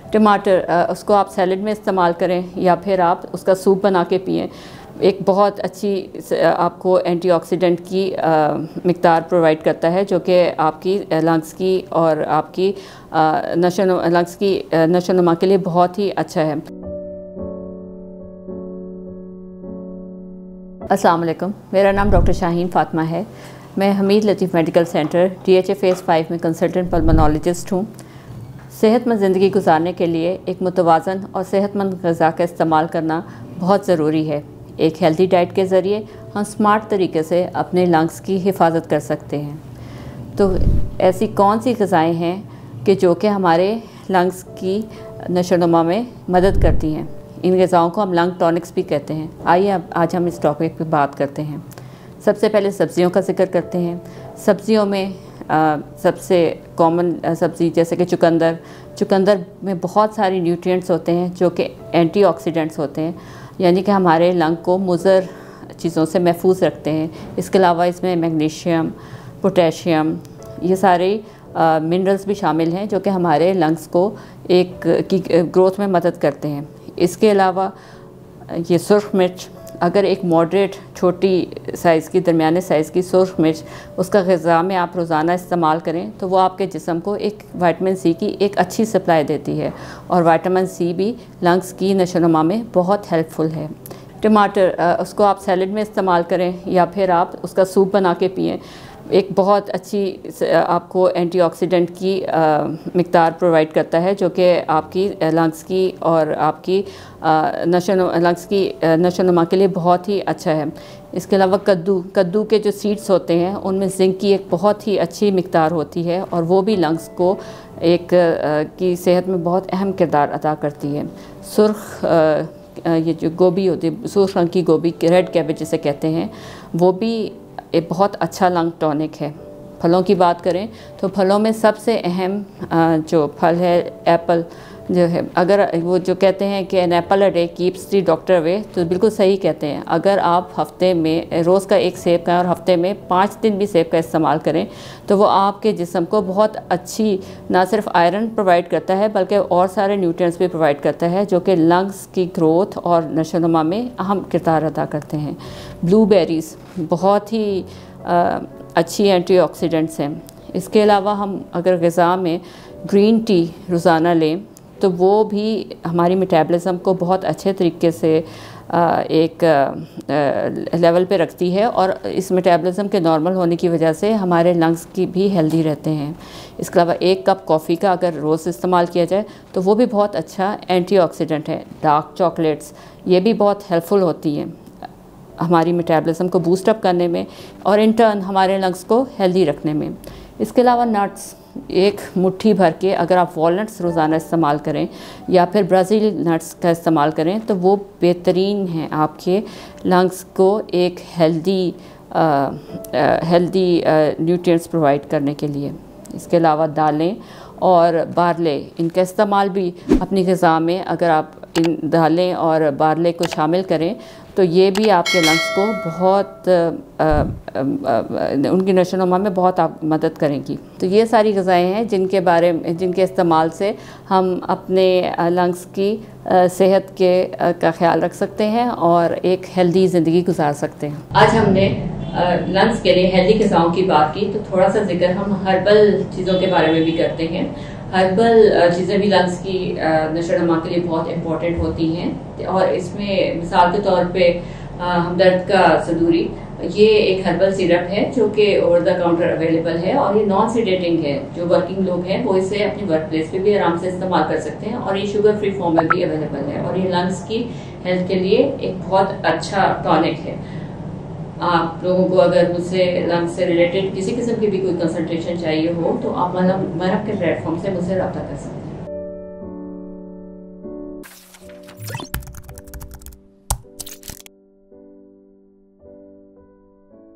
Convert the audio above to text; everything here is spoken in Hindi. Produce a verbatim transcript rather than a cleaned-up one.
टमाटर उसको आप सैलड में इस्तेमाल करें या फिर आप उसका सूप बना के पिएँ। एक बहुत अच्छी आपको एंटीऑक्सीडेंट की मिक़दार प्रोवाइड करता है, जो कि आपकी लंग्स की और आपकी नशो लंग्स की नशोनुमा के लिए बहुत ही अच्छा है। अस्सलाम वालेकुम, मेरा नाम डॉक्टर शाहीन फ़ातिमा है। मैं Hameed Latif medical centre D H A phase five में कंसल्टेंट पल्मोनोलॉजिस्ट हूँ। सेहतमंद ज़िंदगी गुजारने के लिए एक मुतवाज़न और सेहतमंद ग़िज़ा का इस्तेमाल करना बहुत ज़रूरी है। एक हेल्दी डाइट के ज़रिए हम स्मार्ट तरीके से अपने लंग्स की हिफाजत कर सकते हैं। तो ऐसी कौन सी ग़िज़ाएँ हैं कि जो कि हमारे लंग्स की नशोनुमा में मदद करती हैं? इन ग़िज़ाओं को हम लंग टॉनिक्स भी कहते हैं। आइए अब आज हम इस टॉपिक पे बात करते हैं। सबसे पहले सब्ज़ियों का ज़िक्र करते हैं। सब्ज़ियों में आ, सबसे कॉमन सब्ज़ी जैसे कि चुकंदर चुकंदर में बहुत सारी न्यूट्रिएंट्स होते हैं जो कि एंटीऑक्सीडेंट्स होते हैं, यानी कि हमारे लंग को मुज़र चीज़ों से महफूज रखते हैं। इसके अलावा इसमें मैग्नीशियम, पोटेशियम, ये सारे मिनरल्स भी शामिल हैं जो कि हमारे लंग्स को एक की ग्रोथ में मदद करते हैं। इसके अलावा ये सुर्ख मिर्च, अगर एक मॉडरेट छोटी साइज़ की दरमियाने साइज़ की सुर्ख मिर्च उसका ग़िज़ा में आप रोज़ाना इस्तेमाल करें तो वो आपके जिस्म को एक विटामिन सी की एक अच्छी सप्लाई देती है, और विटामिन सी भी लंग्स की नशोनुमा में बहुत हेल्पफुल है। टमाटर उसको आप सैलड में इस्तेमाल करें या फिर आप उसका सूप बना के पिएँ। एक बहुत अच्छी आपको एंटीऑक्सीडेंट की मिक़दार प्रोवाइड करता है, जो कि आपकी लंग्स की और आपकी नशो लंग्स की नशोनुमा के लिए बहुत ही अच्छा है। इसके अलावा कद्दू कद्दू के जो सीड्स होते हैं उनमें जिंक की एक बहुत ही अच्छी मिक़दार होती है, और वो भी लंग्स को एक की सेहत में बहुत अहम किरदार अदा करती है। सुर्ख ये जो गोभी होती है, सुर्ख रंग की गोभी, रेड कैबेज जिसे कहते हैं, वो भी एक बहुत अच्छा लंग टॉनिक है। फलों की बात करें तो फलों में सबसे अहम जो फल है एप्पल जो है। अगर वो जो कहते हैं कि an apple a day keeps the doctor away, तो बिल्कुल सही कहते हैं। अगर आप हफ्ते में रोज़ का एक सेब का और हफ्ते में पाँच दिन भी सेब का इस्तेमाल करें तो वो आपके जिस्म को बहुत अच्छी ना सिर्फ आयरन प्रोवाइड करता है बल्कि और सारे न्यूट्रिएंट्स भी प्रोवाइड करता है, जो कि लंग्स की ग्रोथ और नशोनुमा में अहम किरदार अदा करते हैं। ब्लूबेरीज़ बहुत ही आ, अच्छी एंटीऑक्सीडेंट्स हैं। इसके अलावा हम अगर ग़िज़ा में ग्रीन टी रोज़ाना लें तो वो भी हमारी मेटाबॉलिज्म को बहुत अच्छे तरीके से एक लेवल पे रखती है, और इस मेटाबॉलिज्म के नॉर्मल होने की वजह से हमारे लंग्स की भी हेल्दी रहते हैं। इसके अलावा एक कप कॉफ़ी का अगर रोज़ इस्तेमाल किया जाए तो वो भी बहुत अच्छा एंटीऑक्सीडेंट है। डार्क चॉकलेट्स ये भी बहुत हेल्पफुल होती हैं हमारी मेटाबॉलिज्म को बूस्ट अप करने में और इन टर्न हमारे लंग्स को हेल्दी रखने में। इसके अलावा नट्स, एक मुट्ठी भर के अगर आप वॉलनट्स रोज़ाना इस्तेमाल करें या फिर ब्राज़ील नट्स का इस्तेमाल करें तो वो बेहतरीन हैं आपके लंग्स को एक हेल्दी हेल्दी न्यूट्रिएंट्स प्रोवाइड करने के लिए। इसके अलावा दालें और बारले, इनका इस्तेमाल भी अपनी ग़िज़ा में अगर आप इन दालें और बारले को शामिल करें तो ये भी आपके लंग्स को बहुत आ, आ, आ, उनकी नशोनुमा में बहुत आप मदद करेंगी। तो ये सारी ग़िज़ाएँ हैं जिनके बारे में जिनके इस्तेमाल से हम अपने लंग्स की सेहत के का ख्याल रख सकते हैं और एक हेल्दी ज़िंदगी गुजार सकते हैं। आज हमने लंग्स के लिए हेल्दी ग़िज़ाओं की बात की, तो थोड़ा सा जिक्र हम हर्बल चीज़ों के बारे में भी करते हैं। हर्बल चीज़ें भी लंग्स की नशोनुमा के लिए बहुत इम्पोर्टेंट होती हैं, और इसमें मिसाल के तौर पे हमदर्द का सदूरी, ये एक हर्बल सिरप है जो कि ओवर द काउंटर अवेलेबल है, और ये नॉन सीडेटिंग है। जो वर्किंग लोग हैं वो इसे अपनी वर्क प्लेस पे भी आराम से इस्तेमाल कर सकते हैं, और ये शुगर फ्री फॉर्म में भी अवेलेबल है, और ये लंग्स की हेल्थ के लिए एक बहुत अच्छा टॉनिक है। आप लोगों को अगर मुझसे लंग्स से रिलेटेड किसी किस्म की भी कोई कंसल्टेशन चाहिए हो तो आप मतलब मरहब के प्लेटफॉर्म से मुझसे रब्ता कर सकते हैं।